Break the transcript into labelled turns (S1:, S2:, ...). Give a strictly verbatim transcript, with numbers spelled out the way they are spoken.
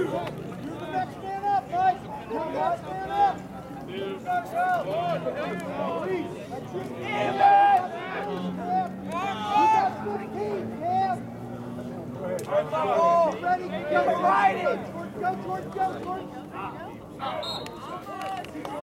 S1: next man up, Mike. Come on, man up. That's it. You got fifteen, Cam. Ready, go, right it. Go, George, go, George.